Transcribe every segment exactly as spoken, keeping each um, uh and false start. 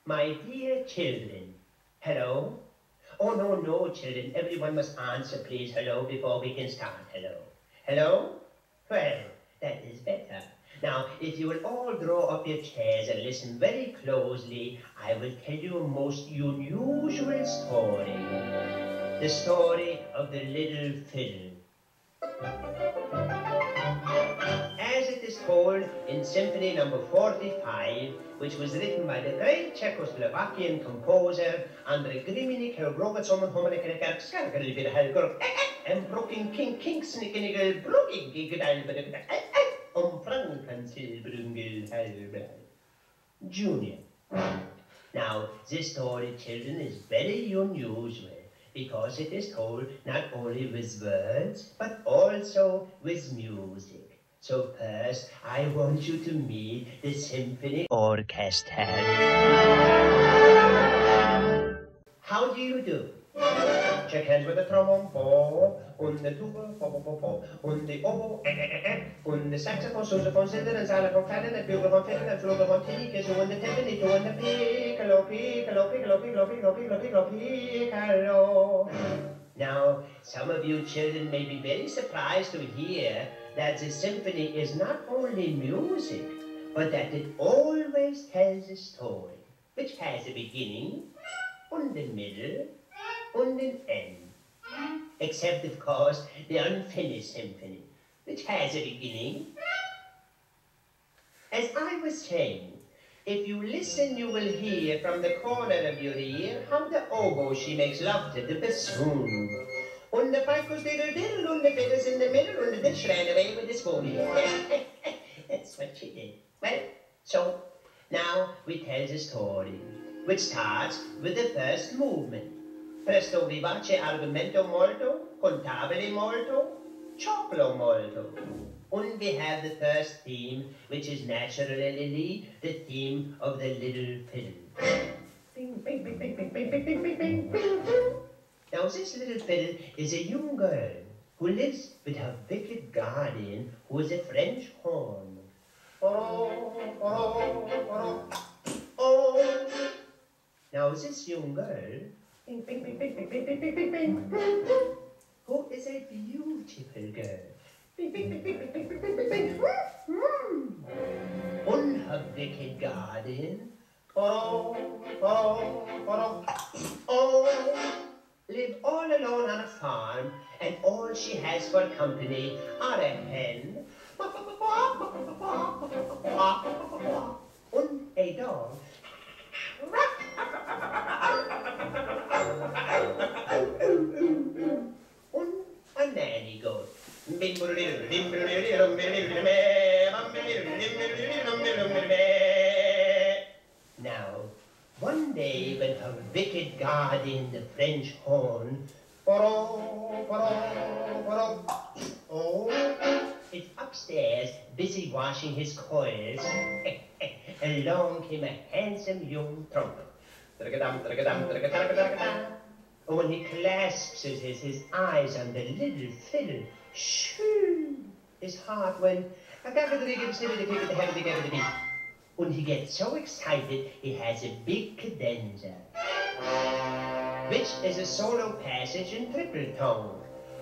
My dear children, hello? Oh, no, no, children. Everyone must answer, please, hello, before we can start. Hello. Hello? Well, that is better. Now, if you will all draw up your chairs and listen very closely, I will tell you a most unusual story. The story of the Little Fiddle. As it is told in Symphony number forty-five, which was written by the great Czechoslovakian composer Andrei Griminik, Robertson, Homenekerkerk, Skargelvir, Helgor, and Broken King, King, Snickenigal, Broken Gigadal, um Frankensilbrungel, Helber. Junior. Now, this story, children, is very unusual because it is told not only with words, but also with music. So first, I want you to meet the symphony orchestra. How do you do? Shake hands with the trombone, po, und the tuba, po, po, po, po, und the oboe, eh, eh, eh, und the saxophone, sousaphone, zither, and xylophone, clarinet, and flugelhorn, fiddle, and flugelhorn, tinicus, and the timpani, and the piccolo, piccolo, piccolo, piccolo, piccolo, piccolo, piccolo, piccolo. Now, some of you children may be very surprised to hear that the symphony is not only music, but that it always tells a story, which has a beginning, and a middle, and an end. Except, of course, the unfinished symphony, which has a beginning. As I was saying, if you listen, you will hear from the corner of your ear how the oboe she makes love to the bassoon. And the pipe goes diddle diddle, and the fiddle's in the middle, and the dish ran away with the spoon. That's what she did. Well, so now we tell the story, which starts with the first movement. Presto vivace argumento molto, contabile molto, choclo molto. And we have the first theme, which is naturally the theme of the Little Fiddle. Bing, bing, bing, bing, bing, bing, bing, bing, bing, bing, bing. Now, this Little Fiddle is a young girl who lives with her wicked guardian, who is a French horn. Oh, oh, oh, oh. Now, this young girl, bing, bing, bing, bing, bing, bing, bing, bing, bing, bing, who is a beautiful girl. Bing, bing, bing, bing, bing, bing, bing, bing, bing. And her wicked guardian, oh, oh, oh, oh, live all alone on a farm, and all she has for company are a hen, and a dog, and a nanny goat. Now, one day when her wicked guardian, the French horn, is upstairs busy washing his coils, along came a handsome young trumpet. And when he clasps his, his eyes on the Little Fiddle, shoo, his heart went, and he gets so excited he has a big cadenza, which is a solo passage in triple tone.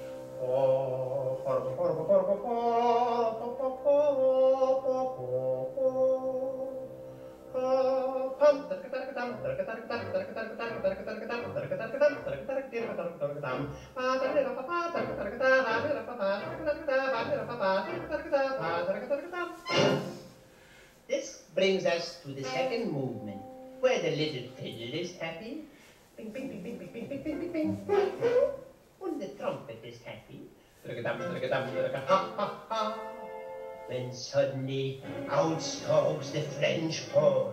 This brings us to the second movement, where the Little Fiddle is happy. Bing, bing, bing, bing, bing, bing, bing, bing, bing, bing. And the trumpet is happy. When suddenly out stalks the French horn.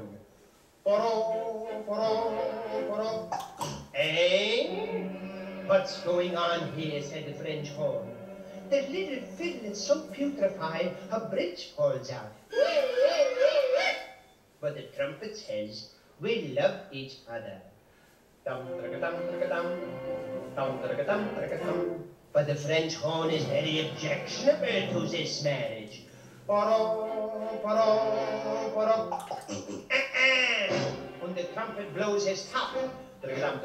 Eh? What's going on here, said the French horn. The Little Fiddle is so putrefied, her bridge falls out. But the trumpet says, we love each other. But the French horn is very objectionable to this marriage. And the trumpet blows his top. Shut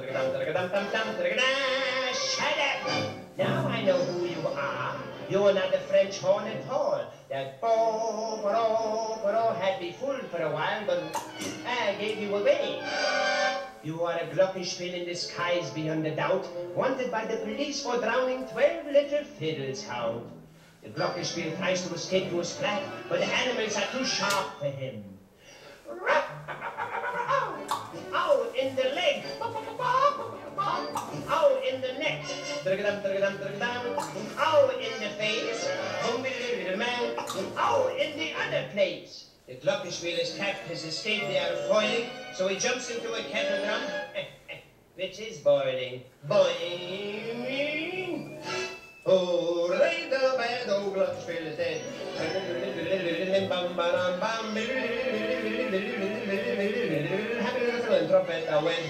up! Now I know who you are. You are not the French horn at all. That bo bo bo had me fooled for a while, but I gave you away. You are a glockenspiel in disguise beyond a doubt, wanted by the police for drowning twelve little fiddles out. The glockenspiel tries to escape to his flat, but the animals are too sharp for him. Ow, in the leg. Ow, in the neck. Ow, in the face. Ow, in the other place. The glockenspiel is capped has escaped the art of foiling, so he jumps into a kettle drum, which is boiling. Boing! Hooray, the bad old glockenspiel is dead. Bam, bam, bam. Happy little trumpet I went.